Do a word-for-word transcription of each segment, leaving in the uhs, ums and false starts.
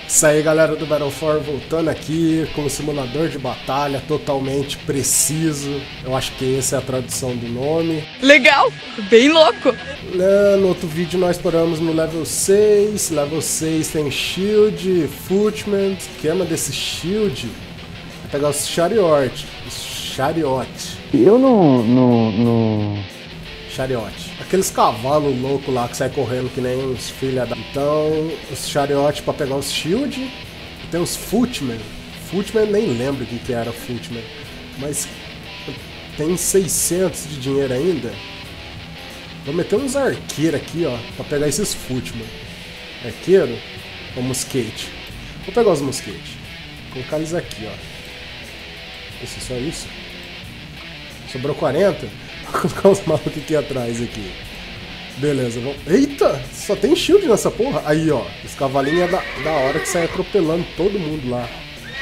Isso aí, galera do Battle for, voltando aqui com o simulador de batalha totalmente preciso. Eu acho que essa é a tradução do nome. Legal, bem louco. No outro vídeo nós paramos no level seis. Level seis tem Shield, Footman. O esquema desse Shield é pegar os Chariot. Os Chariot. Eu não... não, não... Chariot. Aqueles cavalos loucos lá que saem correndo que nem uns filha da... Então, os Chariot pra pegar os Shield. E tem os Footman. Footman nem lembro o que, que era Footman. Mas tem seiscentos de dinheiro ainda. Vou meter uns arqueiros aqui, ó, pra pegar esses Footman. Arqueiro ou mosquete? Vou pegar os mosquete. Vou colocar eles aqui, ó. Isso, só isso. Sobrou quarenta. Vou colocar os malucos aqui atrás aqui. Beleza, vamos... Eita! Só tem shield nessa porra. Aí, ó. Os cavalinhos é da, da hora que sai atropelando todo mundo lá.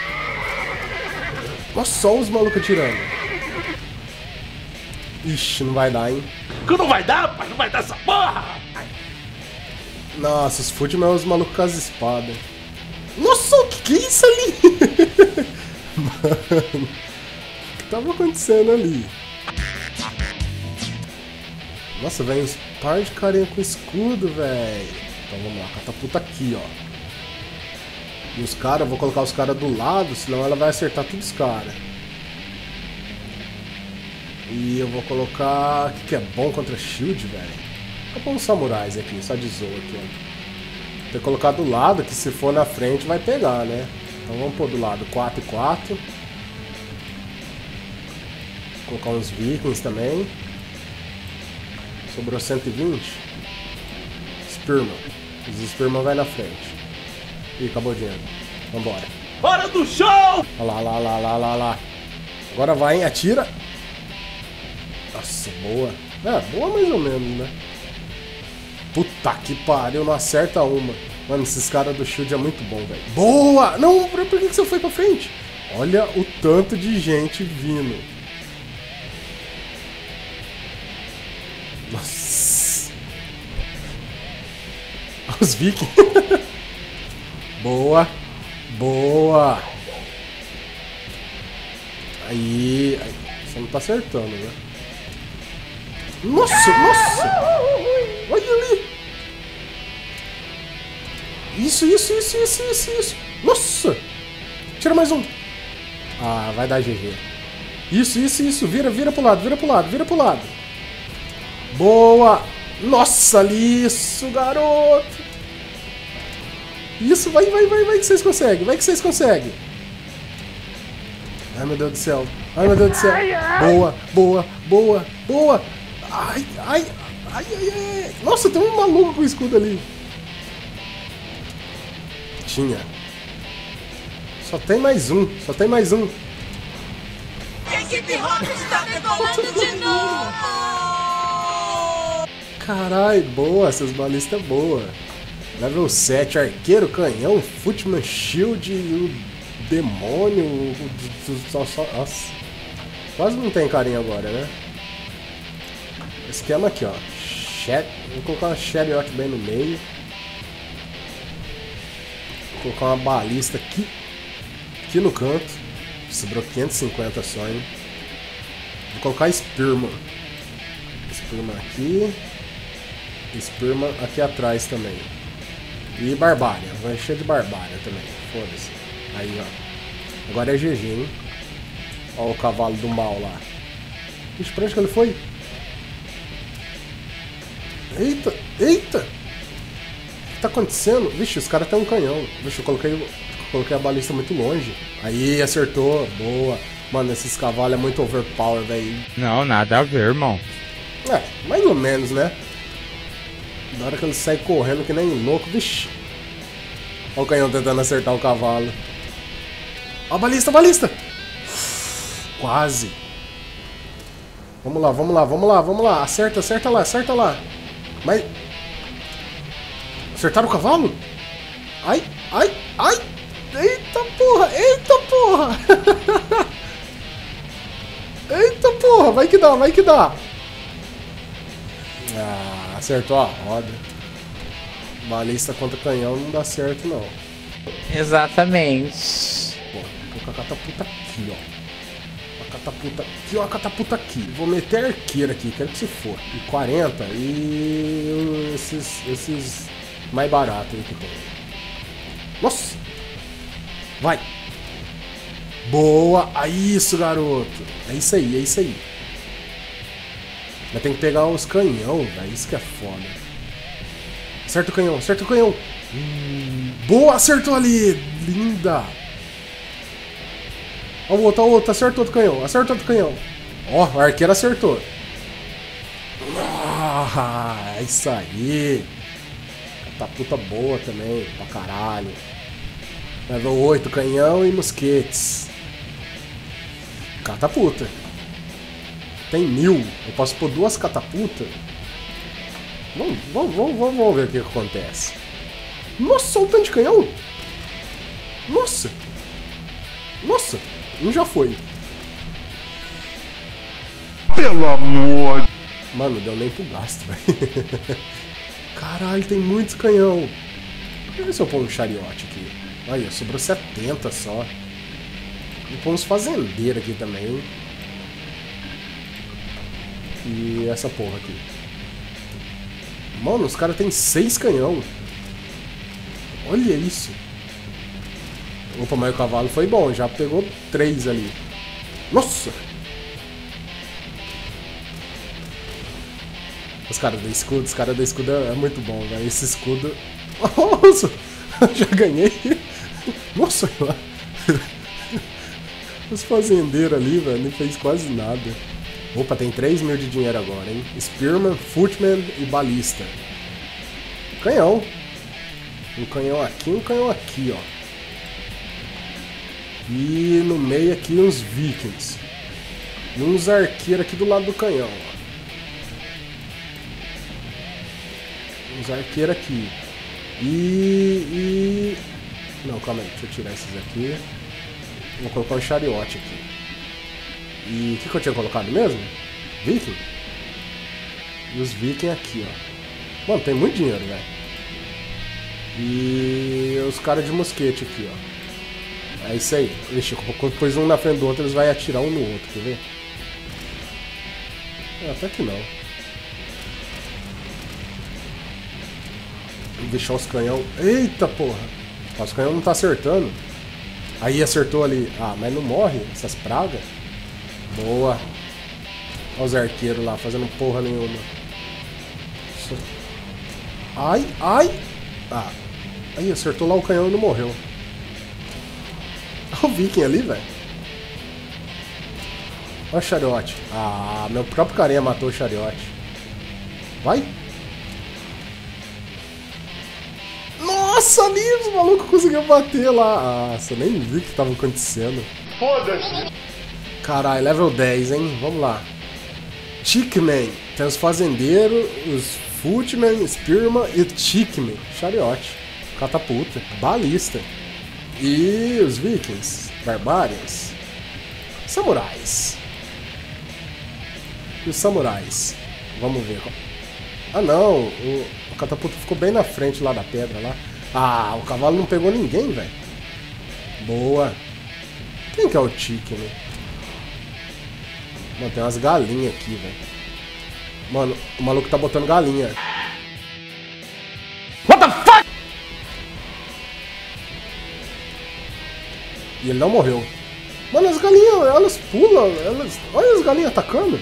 Nossa, só os malucos atirando. Ixi, não vai dar, hein? Que não vai dar, pai? Não vai dar essa porra! Nossa, os Footman é os malucos com as espadas. Nossa, o que, que é isso ali? Mano, o que tava acontecendo ali? Nossa, velho, uns par de carinha com escudo, velho. Então vamos lá, catapulta aqui, ó. E os caras, eu vou colocar os caras do lado, senão ela vai acertar todos os caras. E eu vou colocar... O que, que é bom contra shield, velho? Vou pôr uns samurais aqui, só de zoa aqui, ó. Tem que colocar do lado, que se for na frente vai pegar, né? Então vamos pôr do lado quatro e quatro. Vou colocar uns vikings também. Sobrou cento e vinte. Spearman. Os Spearman vai na frente. Ih, acabou o dinheiro. Vambora. Hora do show! Olha lá, lá, lá, lá, lá, lá. Agora vai, hein? Atira. Nossa, boa. É, boa mais ou menos, né? Puta que pariu, não acerta uma. Mano, esses caras do shield é muito bom, velho. Boa! Não, por que você foi pra frente? Olha o tanto de gente vindo. Nossa. Os vikings. Boa. Boa. Aí, aí. Você não tá acertando, né? Nossa, nossa. Olha ali. Isso, isso, isso, isso, isso, isso. Nossa. Tira mais um. Ah, vai dar G G. Isso, isso, isso. Vira, vira pro lado, vira pro lado, vira pro lado. Boa! Nossa, ali, isso, garoto! Isso, vai, vai, vai, vai que vocês conseguem, vai que vocês conseguem. Ai, meu Deus do céu. Ai, meu Deus do céu. Boa, boa, boa, boa. Ai, ai, ai, ai, ai. Nossa, tem um maluco com escudo ali. Tinha. Só tem mais um, só tem mais um. A equipe Rocket está decolando de novo. Carai, boa, essas balistas boas. Level sete, arqueiro, canhão, Footman, shield, o demônio. O, o, o, nossa. Quase não tem carinha agora, né? Esquema aqui, ó. Chat, vou colocar uma Chariot bem no meio. Vou colocar uma balista aqui. Aqui no canto. Sobrou quinhentos e cinquenta só, hein? Vou colocar Spearman. Spearman aqui. Spearman aqui atrás também. E Barbária. Vai encher de Barbária também. Foda-se. Aí, ó. Agora é G G, hein? Ó o cavalo do mal lá. Ixi, pra onde que ele foi? Eita! Eita! O que tá acontecendo? Vixe, os caras têm um canhão. Vixe, eu coloquei, coloquei a balista muito longe. Aí, acertou. Boa. Mano, esses cavalos é muito overpower, velho. Não, nada a ver, irmão. É, mais ou menos, né? Na hora que ele sai correndo que nem louco, vixi. Olha o canhão tentando acertar o cavalo. Ó a balista, a balista! Quase. Vamos lá, vamos lá, vamos lá, vamos lá. Acerta, acerta lá, acerta lá. Mas... Acertaram o cavalo? Ai, ai, ai! Eita porra, eita porra! Eita porra, vai que dá, vai que dá! Ah, acertou a roda. Balista contra canhão não dá certo, não. Exatamente. Bom, vou com a catapulta aqui, ó. A catapulta aqui, ó, a catapulta aqui. Vou meter a arqueira aqui, quero que se for. E quarenta e esses, esses mais baratos aí que tem. Nossa! Vai! Boa! É isso, garoto! É isso aí, é isso aí. Mas tem que pegar os canhão, velho. Isso que é foda. Acerta o canhão, acerta o canhão! Hum, boa! Acertou ali! Linda! Ó o outro, ó o outro, acertou outro canhão, acertou outro canhão. Ó, o arqueiro acertou. Ah, é isso aí. Catapulta boa também, pra caralho. Level oito, canhão e mosquetes. Catapulta. Tem mil. Eu posso pôr duas catapultas. Vamos, vamos, vamos, vamos ver o que, que acontece. Nossa, olha o tanto de canhão. Nossa. Nossa. Um já foi. Pelo amor. Mano, deu nem pro gasto, velho. Caralho, tem muitos canhão. Deixa eu ver se eu pôr um chariote aqui. Olha, sobrou setenta só. Vou pôr uns fazendeiros aqui também. E essa porra aqui. Mano, os caras têm seis canhão. Olha isso. Opa, mas o cavalo foi bom, já pegou três ali. Nossa! Os caras da escudo, os caras da escudo é muito bom, velho. Esse escudo... Nossa! Já ganhei! Nossa! Os fazendeiros ali, velho, não fez quase nada. Opa, tem três mil de dinheiro agora, hein? Spearman, Footman e Balista. Canhão. Um canhão aqui, um canhão aqui, ó. E no meio aqui uns vikings. E uns arqueiros aqui do lado do canhão, ó. Uns arqueiros aqui. E, e... Não, calma aí, deixa eu tirar esses aqui. Vou colocar um chariote aqui. E o que, que eu tinha colocado mesmo? Viking? E os vikings aqui, ó. Mano, tem muito dinheiro, velho. E os caras de mosquete aqui, ó. É isso aí. Ixi, quando pôs um na frente do outro, eles vão atirar um no outro, quer ver? É, até que não. Vou deixar os canhão. Eita porra! Os canhão não tá acertando. Aí acertou ali. Ah, mas não morre essas pragas. Boa. Olha os arqueiros lá fazendo porra nenhuma. Ai, ai! Ah. Aí acertou lá o canhão e não morreu. Olha o viking ali, velho. Olha o chariote. Ah, meu próprio carinha matou o chariote. Vai! Nossa, ali os malucos conseguiram bater lá. Nossa, eu nem vi o que tava acontecendo. Foda-se. Caralho, level dez, hein? Vamos lá. Chickman. Tem os fazendeiros, os Footman, Spearman e Chickman. Chariote. Catapulta. Balista. E os vikings. Barbários. Samurais. E os samurais. Vamos ver. Ah, não. O, o catapulta ficou bem na frente lá da pedra lá. Ah, o cavalo não pegou ninguém, velho. Boa. Quem que é o Chickman? Mano, tem umas galinhas aqui, velho. Mano, o maluco tá botando galinha. What the fuck? E ele não morreu. Mano, as galinhas, elas pulam, elas... Olha as galinhas atacando.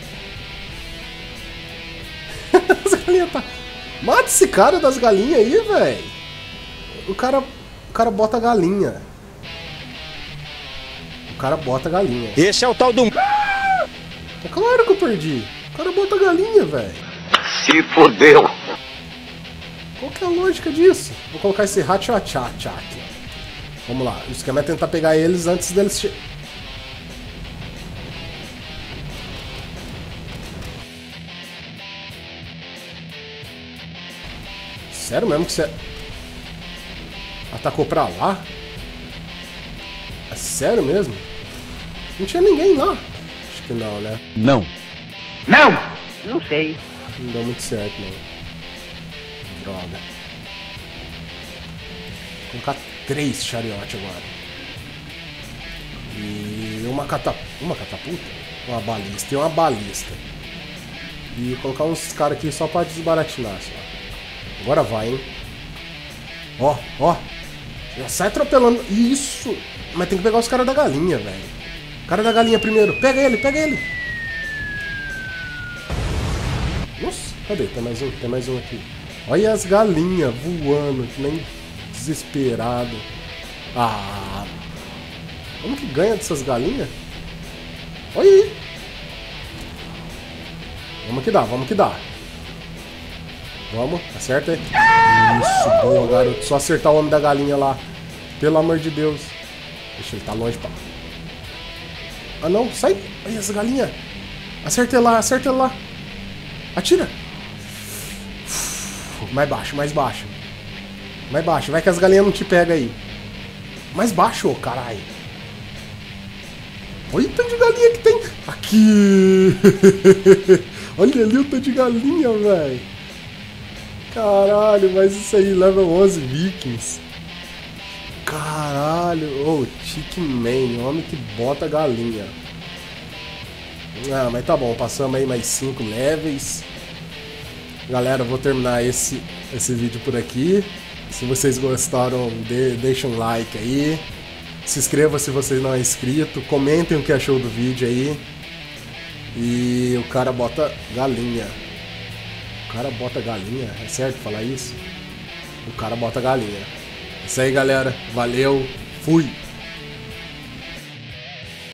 As galinhas tá... Mata esse cara das galinhas aí, velho. O cara... O cara bota galinha. O cara bota galinha. Esse é o tal do... É claro que eu perdi. O cara bota galinha, velho. Se fodeu. Qual que é a lógica disso? Vou colocar esse Hatchatcha aqui, ó. Vamos lá. O esquema é tentar pegar eles antes deles... Che... Sério mesmo que você... Atacou pra lá? É sério mesmo? Não tinha ninguém lá. Acho que não, né? Não. Não. Não sei. Não deu muito certo, não. Droga. Vou colocar três chariote agora. E uma catapulta. Uma catapulta? Uma balista. E uma balista. E colocar uns caras aqui só pra desbaratinar. Só. Agora vai, hein? Ó, ó. Já sai atropelando. Isso! Mas tem que pegar os caras da galinha, velho. Cara da galinha primeiro. Pega ele, pega ele. Nossa, cadê? Tem mais um, tem mais um aqui. Olha as galinhas voando, que nem desesperado. Ah, como que ganha dessas galinhas? Olha aí. Vamos que dá, vamos que dá. Vamos, acerta aí. Isso, boa, garoto. Só acertar o homem da galinha lá. Pelo amor de Deus. Deixa ele tá longe, pá. Ah, não, sai. Olha essa galinha. Acerta ele lá, acerta ele lá. Atira. Mais baixo, mais baixo. Mais baixo, vai que as galinhas não te pegam aí. Mais baixo, ô caralho. Olha o tanto de galinha que tem. Aqui. Olha ali o tanto de galinha, velho. Caralho, mas isso aí, level onze Vikings. Caralho. Ô, oh, Chicken Man, homem que bota galinha. Ah, mas tá bom, passamos aí mais cinco levels. Galera, eu vou terminar esse, esse vídeo por aqui. Se vocês gostaram, de, deixa um like aí. Se inscreva se você não é inscrito. Comentem o que achou do vídeo aí. E o cara bota galinha. O cara bota galinha? É certo falar isso? O cara bota galinha. É isso aí, galera. Valeu. Fui.